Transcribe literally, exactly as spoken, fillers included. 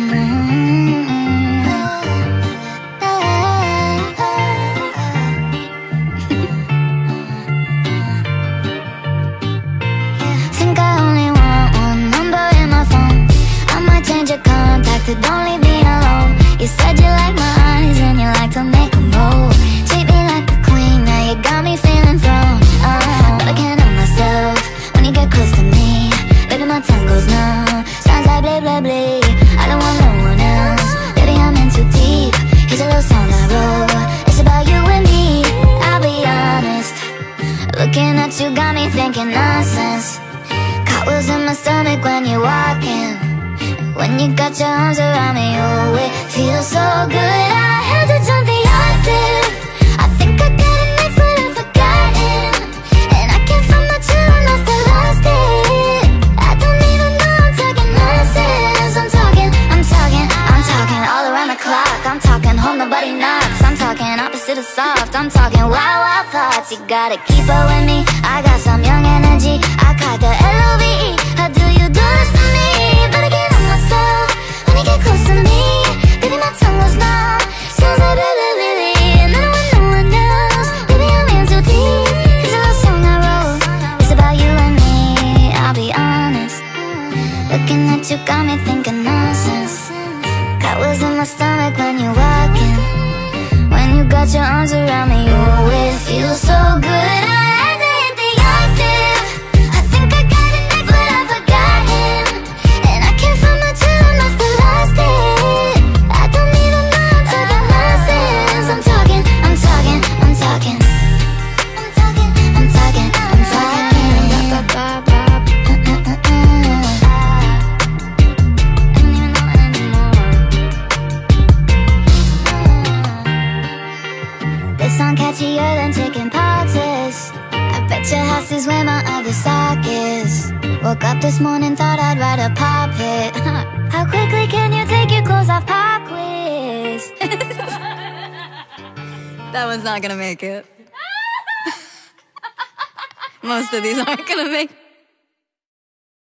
Think I only want one number in my phone. I might change your contact to don't leave me alone. You said you like my eyes and you like to make them roll. Treat me like a queen, now you got me feeling thrown. Oh, but I can't help myself when you get close to me. Baby, my tongue goes numb, sounds like blah blah blah. I don't want no one else, baby, I'm in too deep. Here's a little song I wrote, it's about you and me. I'll be honest, looking at you got me thinking nonsense. Cartwheels in my stomach when you're walking. When you got your arms around me, oh, it feels so good. I had to jump the octave. I think I got it next, but I've forgotten. And I can't find my chill, I must have lost it. I don't even know I'm talking nonsense. I'm talking, I'm talking, I'm talking all around the clock. I'm talking home, nobody knocks. I'm talking opposite of soft. I'm talking wild, wild thoughts. You gotta keep up with me, I got some young energy. I caught the L O V E. How do you do this to me? But I can't help myself when you get close to me. Baby, my tongue was numb, sounds like blah blah blah. And I don't want no one else, baby, I'm in too deep. Here's a little song I wrote, it's about you and me. I'll be honest, looking at you got me thinking nonsense. Cartwheels in my stomach when you're walking. When you got your arms around me, oh, it feels so good. I had to hit the octave. I think I got it next, but I've forgotten. And I can't find my chill, I must have lost it. I don't even know I'm talking nonsense. I'm talking, I'm talking, I'm talking. I'm talking, I'm talking, I'm talking. I don't even know anymore. This song catchier than chicken poxes. I bet your house is where my other sock is. Woke up this morning, thought I'd write a pop hit. How quickly can you take your clothes off, pop quiz? That one's not gonna make it. Most of these aren't gonna make it.